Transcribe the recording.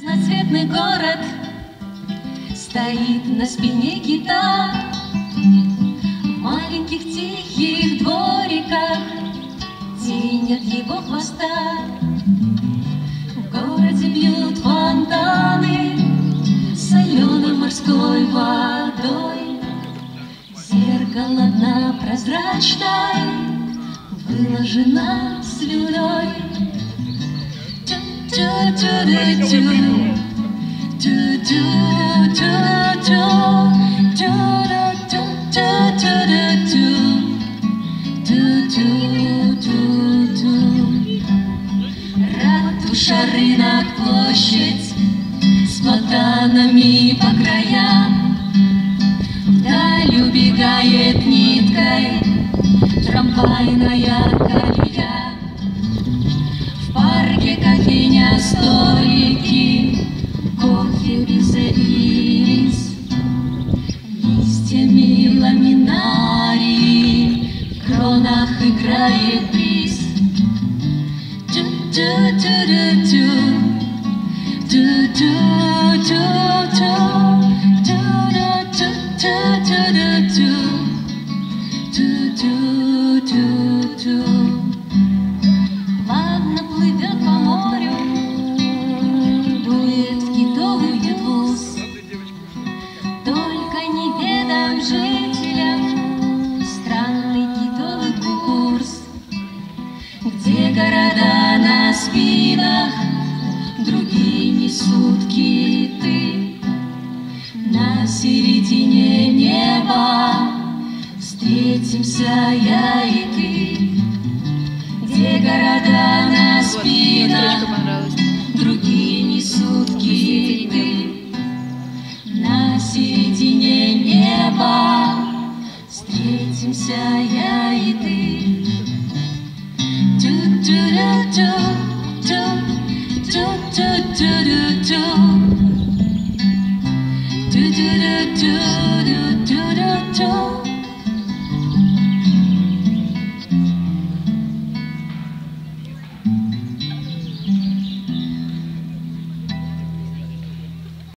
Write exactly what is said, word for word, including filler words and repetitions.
Разноцветный город стоит на спине кита. В маленьких тихих двориках тень от его хвоста. В городе бьют фонтаны соленой морской водой. Зеркало дна прозрачной выложено слюной. Ратуша, рынок, площадь с платанами по краям. Вдаль убегает ниткой трамвайная колея. В парке кофейня, столики, кофе без ирис, листьями ламинарии в кронах играет бриз. Ладно, плывет по морю, дует в китовую двуз. Только неведом жителям странный китовый курс, где города на спинах другие несут киты. На середине неба встретимся я и ты, где города на спинах другие несут киты. На середине неба встретимся я и ты.